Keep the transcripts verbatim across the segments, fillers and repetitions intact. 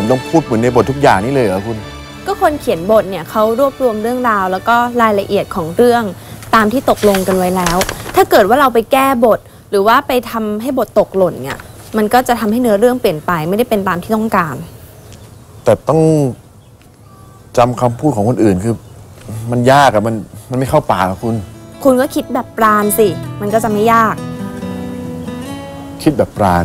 ผมต้องพูดเหมือนในบททุกอย่างนี่เลยเหรอคุณก็คนเขียนบทเนี่ยเขารวบรวมเรื่องราวแล้วก็รายละเอียดของเรื่องตามที่ตกลงกันไว้แล้วถ้าเกิดว่าเราไปแก้บทหรือว่าไปทำให้บทตกหล่นเนี่ยมันก็จะทำให้เนื้อเรื่องเปลี่ยนไปไม่ได้เป็นตามที่ต้องการแต่ต้องจำคำพูดของคนอื่นคือมันยากอะมันมันไม่เข้าปากอะคุณคุณก็คิดแบบปราณสิมันก็จะไม่ยากคิดแบบปราณ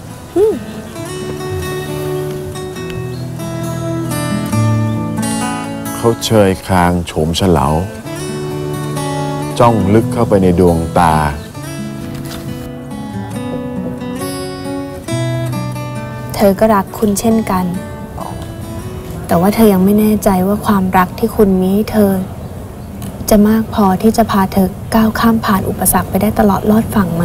เขาเชยคางโฉมเฉลาจ้องลึกเข้าไปในดวงตาเธอก็รักคุณเช่นกันแต่ว่าเธอยังไม่แน่ใจว่าความรักที่คุณมีให้เธอจะมากพอที่จะพาเธอก้าวข้ามผ่านอุปสรรคไปได้ตลอดรอดฝั่งไหม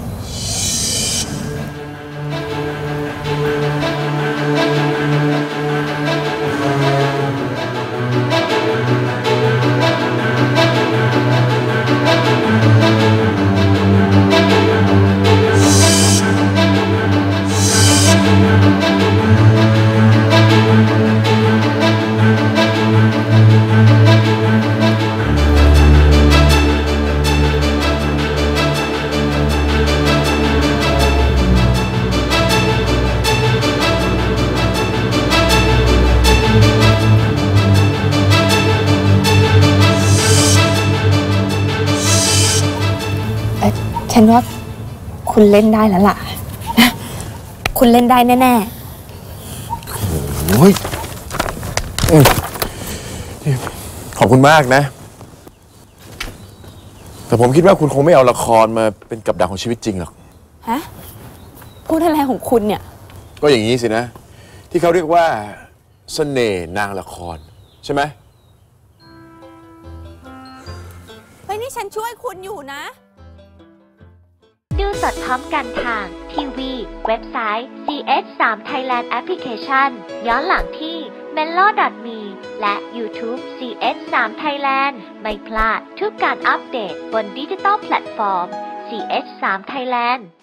ฉันว่าคุณเล่นได้แล้วล่ะคุณเล่นได้แน่ๆโอ้ยขอบคุณมากนะแต่ผมคิดว่าคุณคงไม่เอาละครมาเป็นกับดักของชีวิตจริงหรอกฮะพูดอะไรของคุณเนี่ยก็อย่างนี้สินะที่เขาเรียกว่าเสน่ห์นางละครใช่ไหมเฮ้ยนี่ฉันช่วยคุณอยู่นะดูสดพร้อมกันทางทีวีเว็บไซต์ ซี เอช ทรี Thailand Application ย้อนหลังที่ เมโล ดอท มี และ YouTube ซี เอช ทรี Thailand ไม่พลาดทุกการอัปเดตบนดิจิตอลแพลตฟอร์ม ซี เอช ทรี Thailand